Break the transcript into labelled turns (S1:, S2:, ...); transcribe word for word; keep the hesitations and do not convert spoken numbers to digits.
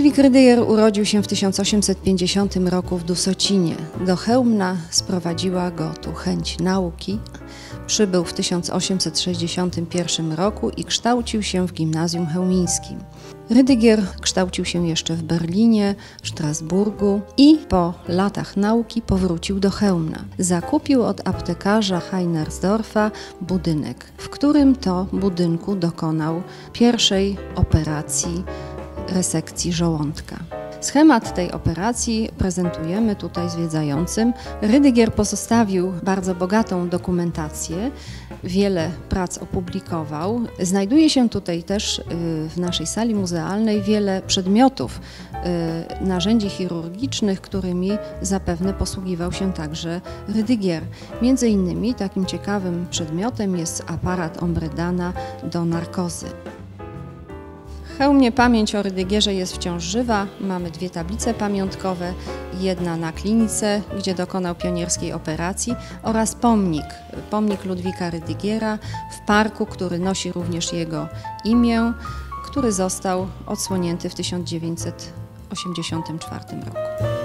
S1: Ludwik Rydyger urodził się w tysiąc osiemset pięćdziesiątym roku w Dusocinie. Do Chełmna sprowadziła go tu chęć nauki. Przybył w tysiąc osiemset sześćdziesiątym pierwszym roku i kształcił się w gimnazjum chełmińskim. Rydyger kształcił się jeszcze w Berlinie, Strasburgu i po latach nauki powrócił do Chełmna. Zakupił od aptekarza Heinersdorfa budynek, w którym to budynku dokonał pierwszej operacji resekcji żołądka. Schemat tej operacji prezentujemy tutaj zwiedzającym. Rydyger pozostawił bardzo bogatą dokumentację, wiele prac opublikował. Znajduje się tutaj też w naszej sali muzealnej wiele przedmiotów, narzędzi chirurgicznych, którymi zapewne posługiwał się także Rydyger. Między innymi takim ciekawym przedmiotem jest aparat Ombredana do narkozy. W Chełmie pamięć o Rydygierze jest wciąż żywa. Mamy dwie tablice pamiątkowe, jedna na klinice, gdzie dokonał pionierskiej operacji, oraz pomnik, pomnik Ludwika Rydygiera w parku, który nosi również jego imię, który został odsłonięty w tysiąc dziewięćset osiemdziesiątym czwartym roku.